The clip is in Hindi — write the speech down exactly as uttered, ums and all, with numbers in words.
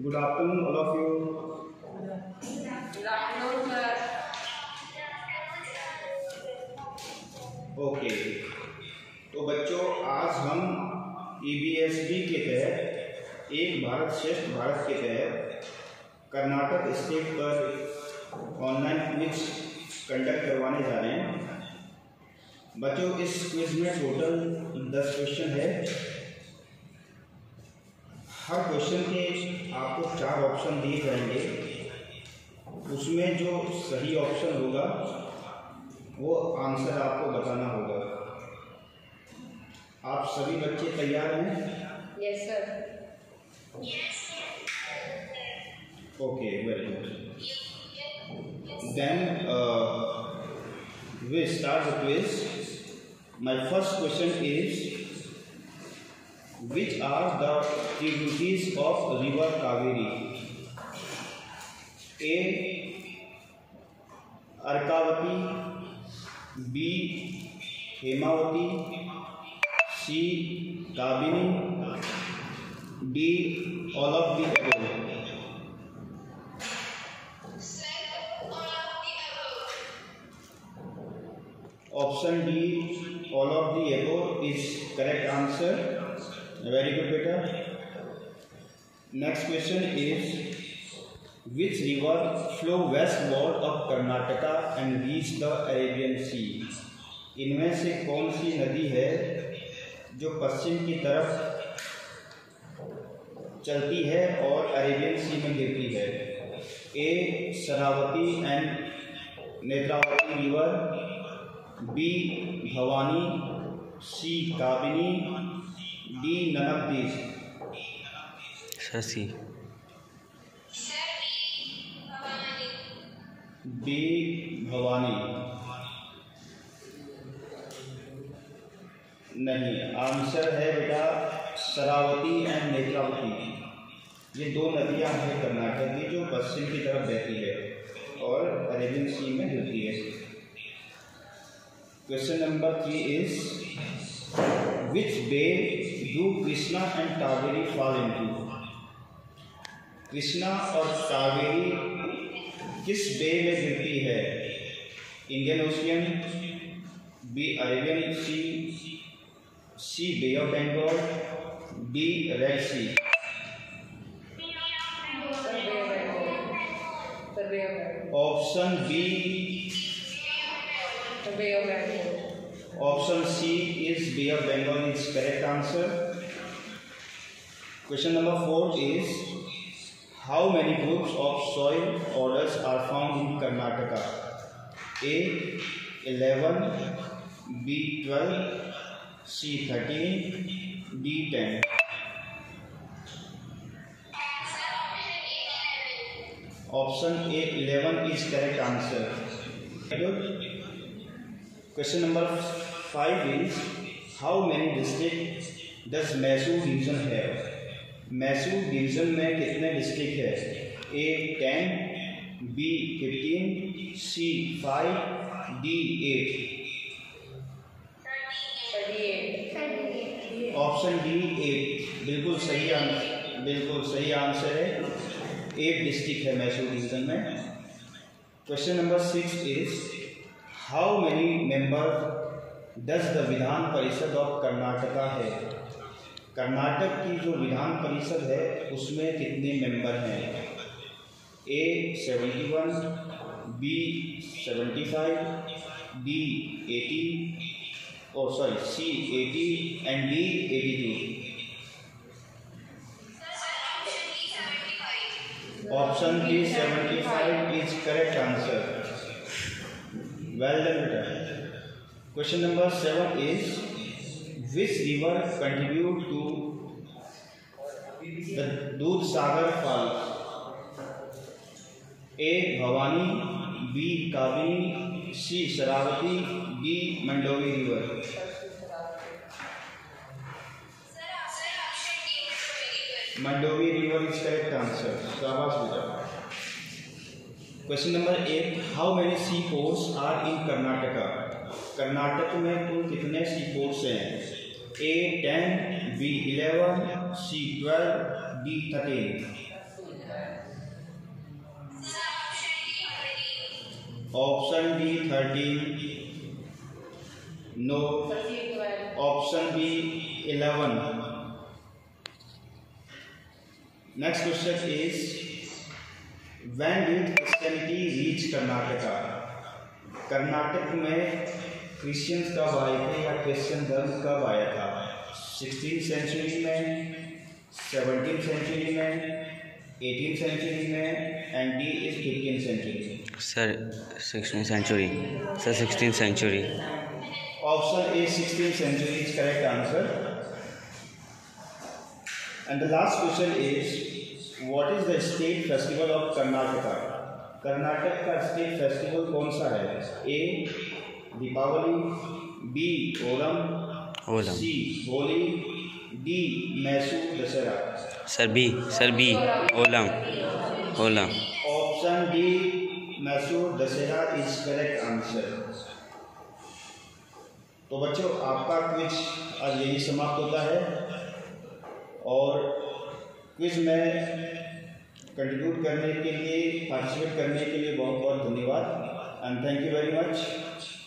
Good afternoon, all of you. Good afternoon, sir. Okay, तो बच्चों आज हम ई बी एस बी के तहत एक भारत श्रेष्ठ भारत के तहत कर्नाटक स्टेट पर ऑनलाइन क्विज कंडक्ट करवाने जा रहे हैं। बच्चों इस क्विज में टोटल दस क्वेश्चन है। हर क्वेश्चन के आपको चार ऑप्शन दिए जाएंगे, उसमें जो सही ऑप्शन होगा वो आंसर आपको बताना होगा। आप सभी बच्चे तैयार हैं? Yes, sir. Okay, very good. Then we start the quiz. My first question is, which are the tributaries of river Kaveri? A. Arkavathi, B. Hemavathi, C. Kabini, D. all of the above. Option D, all of the above is correct answer. Very good, beta. Next question is, which river flow westward of Karnataka and reach the Arabian Sea? इनमें से कौन सी नदी है जो पश्चिम की तरफ चलती है और अरेबियन सी में गिरती है? A. Sharavathi and Netravathi river, B. Bhavani, C. Kabini, D. ननकदी। शशि बी. भवानी नहीं, आंसर है बेटा शरावती एंड नेत्रावती। ये दो नदियां हैं कर्नाटक की जो पश्चिम की तरफ बहती है और अरेबियन सी में गिरती है। Question number three is, which bay do Krishna and Kaveri fall into? Krishna और कावेरी किस बे में गिरती है? Indian ocean, B. Arabian sea, C. Bay of Bengal, D. Red sea. Option B, option C is bay of Bengal is correct answer. Question number four is, how many groups of soil orders are found in Karnataka? A. eleven, B. twelve, C. thirteen, D. ten. Option A, eleven is correct answer. Good. Question number five is, how many districts does Mysore division have? Mysore division में कितने डिस्ट्रिक्ट है? A. Ten, B. Fifteen, C. Five, D. Eight. Option D eight बिल्कुल सही आंसर, बिल्कुल सही आंसर है। एट डिस्ट्रिक्ट है मैसूर डिवीजन में। Question number six is, how many member does the Vidhan Parishad of Karnataka है? कर्नाटक की जो विधान परिषद है उसमें कितने मेंबर हैं? A. Seventy one, B. Seventy five, D. Eighty, oh sorry C. Eighty and D. Eighty two. Option D seventy five is correct answer. Well done बेटा। Question number seven is, which river contribute to the Dudhsagar Falls? A. Bhavani, B. Kabini, C. Sharavati, D. Mandovi river. Mandovi river is correct answer. शाबाश बेटा। Question number eight, how many seaports are in Karnataka? Karnataka में कुल कितने सीपोर्ट्स हैं? A. Ten, B. Eleven, C. Twelve, D. Thirteen. Option D thirteen, no. Option B eleven. Next question is when did Christianity reach Karnataka? Karnataka में क्रिश्चियंस कब आए थे या क्रिश्चियन धर्म कब आया था? सिक्सटीन सेंचुरी में, सेवनटीन सेंचुरी में, एटीन सेंचुरी में, and D is fifteen century. Sir sixteen century. Sir sixteen century. Option A sixteen century is correct answer. And the last question is what is the state festival of Karnataka? Karnataka का स्टेट फेस्टिवल कौन सा है? A Deepavali, B Onam, Onam, C Holi, D Mysore Dussehra. Sir B. Sir B Onam. Onam. Option D Mysore Dussehra is correct answer. तो बच्चों आपका क्विज आज यही समाप्त होता है और क्विज में कंट्रीब्यूट करने के लिए, पार्टिसिपेट करने के लिए बहुत बहुत धन्यवाद and thank you very much.